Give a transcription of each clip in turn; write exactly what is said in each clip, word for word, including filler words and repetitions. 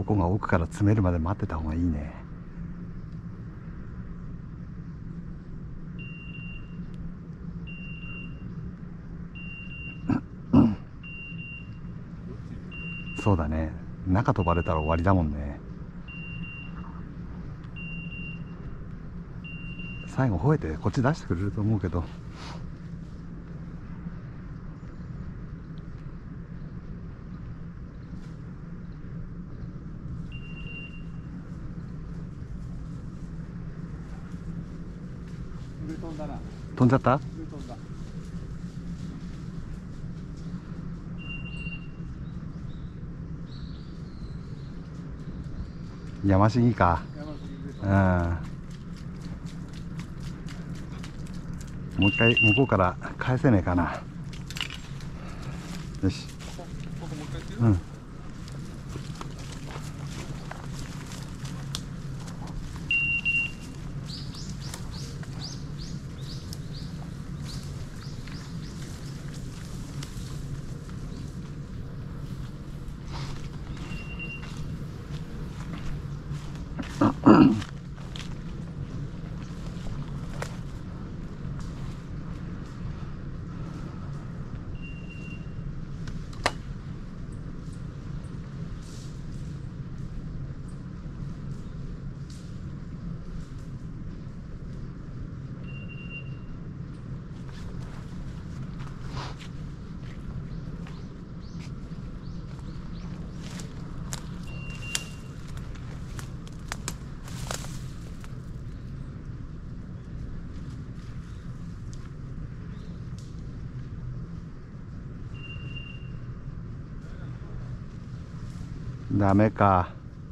ここが奥から詰めるまで待ってた方がいいね。そうだね、中飛ばれたら終わりだもんね。最後吠えてこっち出してくれると思うけど。 上飛んだな。 飛んじゃった？ 上飛んだ。 山杉か。 山杉上飛うんん。 だ。 もう一回向こうから返せねえかな。よし。 ここ、ここもう一回やってる？ うん。ダメか。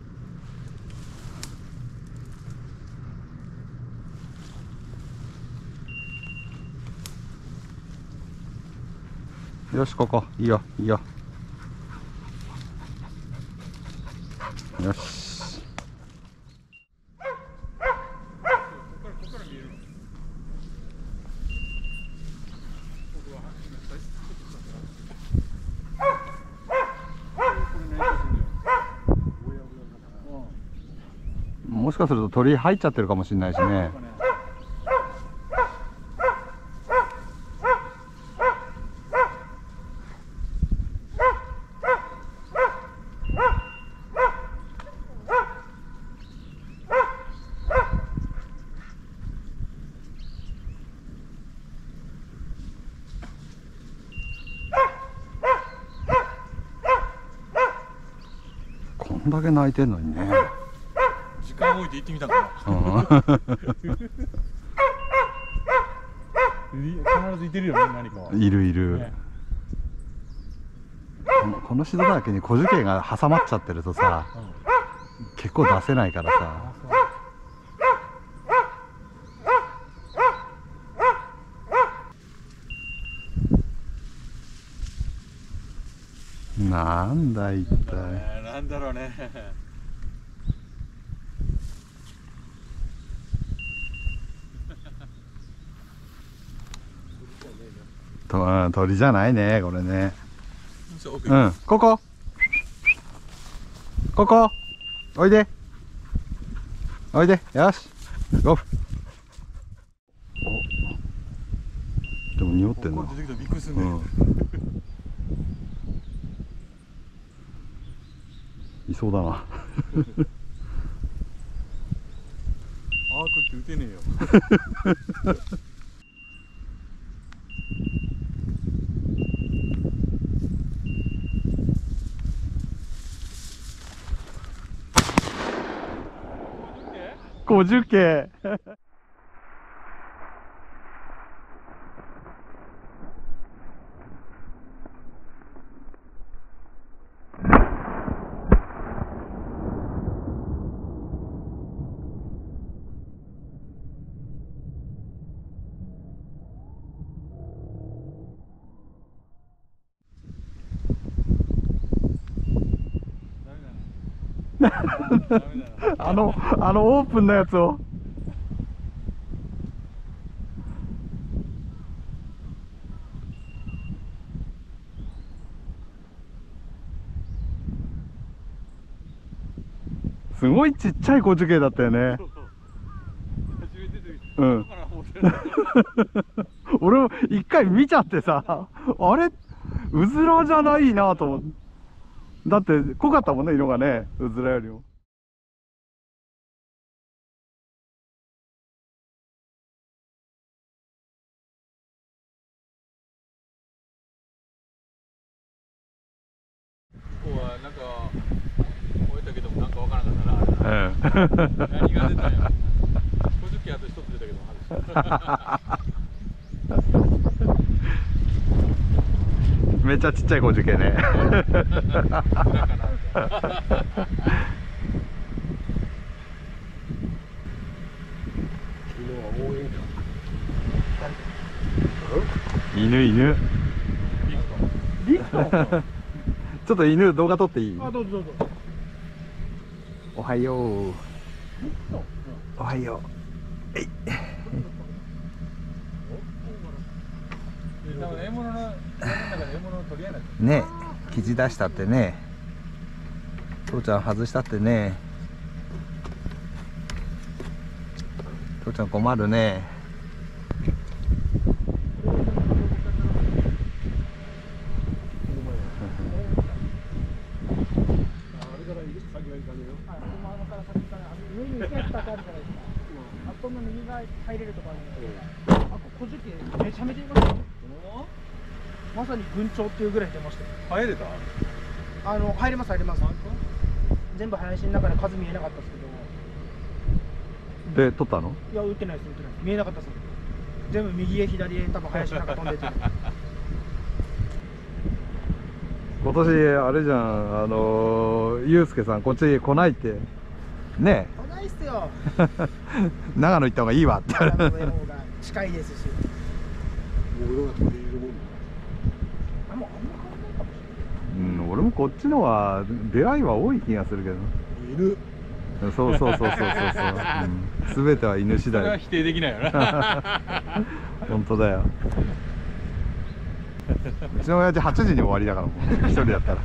よし、ここいいよいいよ。よし。もしかすると鳥入っちゃってるかもしれないしね。こんだけ鳴いてんのにね。 時間置いて行ってみたかな。必ずいてるよね、何か。 いるいる、 ね、 このこのシドだけに小樹形が挟まっちゃってるとさ、うん、結構出せないからさ。なんだ一体。 なんだろうね。 と鳥じゃないねこれね。うん、ここここおいでおいで、よしゴー。お、でも匂ってんな。 出てきたらびっくりするね。 うん、いそうだな。 あーくって打てねえよ。 ごじゅっけい。あのあのオープンなやつを。 すごいちっちゃい高樹系だったよね。 初めてでうんから思ってる俺も一回見ちゃってさ、あれうずらじゃないなと思って。だって濃かったもんね、色がね、うずらよりも。 ここはなんか燃えたけどもなんかわからなかったなあれな。 うん何が出たんや。ごじゅっけんあと一つ出たけど外した。 めっちゃちっちゃい高樹系ね。犬犬リフトちょっと犬動画撮っていい？ あ、どうぞどうぞ。 おはよう。 リフトおはよ多分獲物の山の中で獲物の取り合いになってう。ね、生地出したってね。父ちゃん外したってね。父ちゃん困るね。 上に行けたかあるじゃないですか。あそこの右側入れるとこあるんですけど、あ、小樹系めちゃめちゃいますよ。まさに群鳥っていうぐらい出ましたよ。 入れた？ あの入れます入れます。全部林の中で数見えなかったですけど。 で、撮ったの？ いや、撃ってないです撃ってないです。見えなかったです。全部右へ左へ多分林の中飛んでて。 今年あれじゃん、あのー、ゆうすけさんこっち来ないってね来ないっすよ。 え長野行った方がいいわって言われて。 上の方が近いですし。 物が取り入れるもんだ。 あ、もうあんま変わんないかもしうれない。 ん、俺もこっちの方が出会いは多い気がするけど。 犬。 そうそうそうそうそうそう、うん、全ては犬次それは第。 否定できないよな。 本当だよ。うちの親父はちじに終わりだから、もう一人だったら。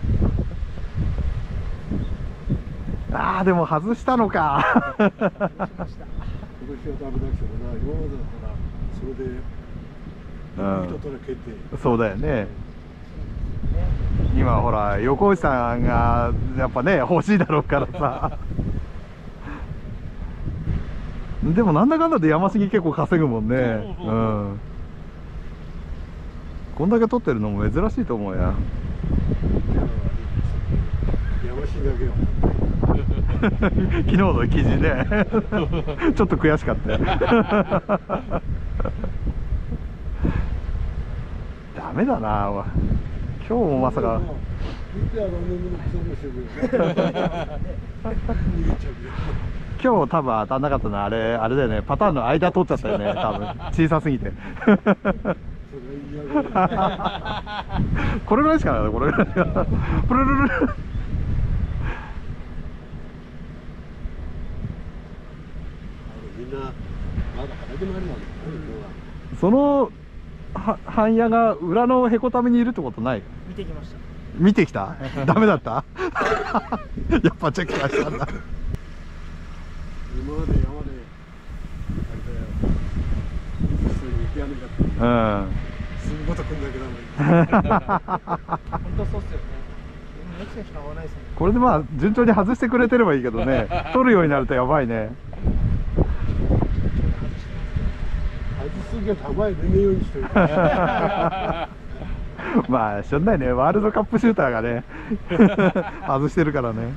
ああ、でも外したのか。 今年はダメだけどな、今までだったらそれでうん、 取れ決定。 そうだよね。今ほら横内さんがやっぱね欲しいだろうからさ。でもなんだかんだで山杉結構稼ぐもんね。うん。こんだけ取ってるのも珍しいと思うや。 山杉だけは。 昨日の記事ね。ちょっと悔しかったよ。ダメだな。今日もまさか。今日多分当たんなかったのはあれあれだよね。パターンの間取っちゃったよね。多分小さすぎて。これぐらいしかない。これぐらいしか。プルルル。 みんなまだ畑もあるもんね。 そのは半屋が裏のへこためにいるってことない？ 見てきました。 見てきた？ダメだった？やっぱチェックはしたんだ。 今まで山であれだよ。一緒に行きやめだった。 うん。 すぐごとくんだけど。 本当そうっすよね。メキシコしか合わないですね。 これでまあ順調に外してくれてればいいけどね。取るようになるとやばいね。 外すぎはたまに寝ねえようにしてる。 まあしょうがないね。ワールドカップシューターがね外してるからね。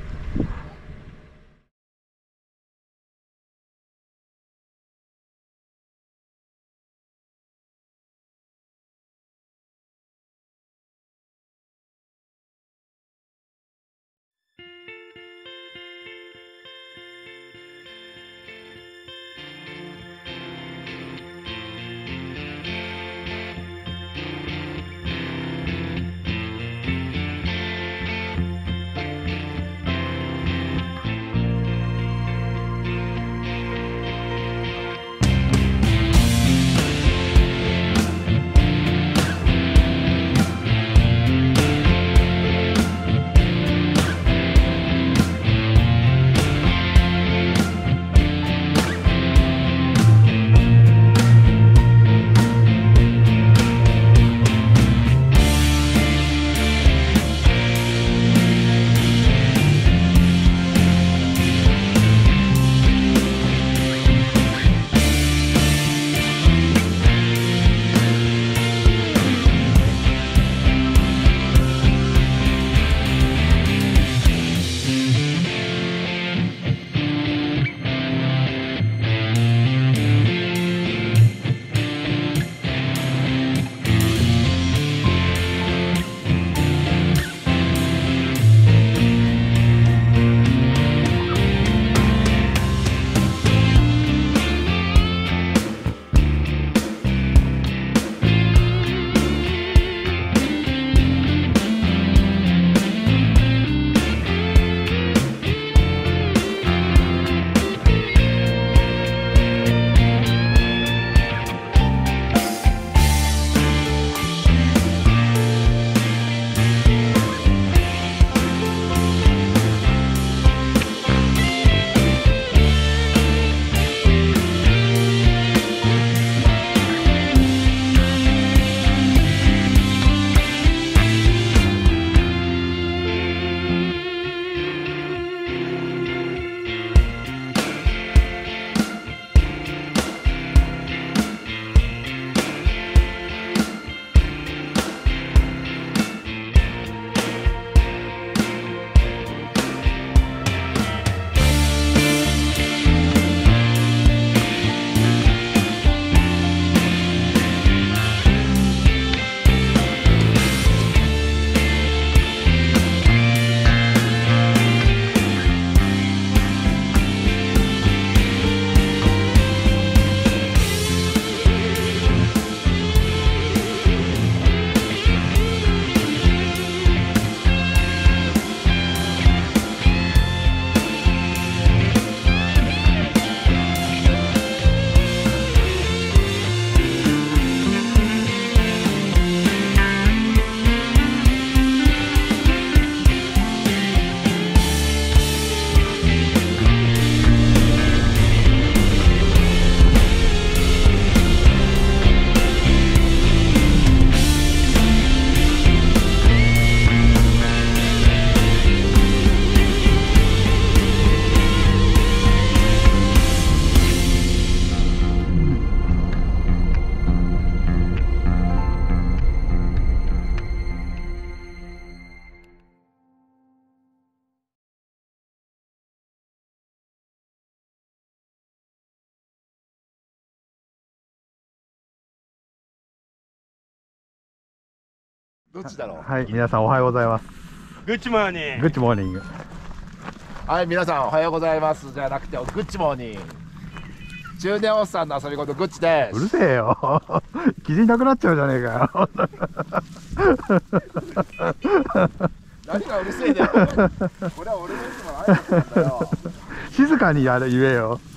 どっちだろう。 はい、皆さんおはようございます。 グッチモーニングッチモーニング。 はい、皆さんおはようございますじゃなくてグッチモーニング。中年おっさんの遊び事グッチでうるす。 せえよ。記事なくなっちゃうじゃねえかよ。 何がうるせえだよ。これは俺のいつもの挨拶なんだよ。 静かにやれ言えよ。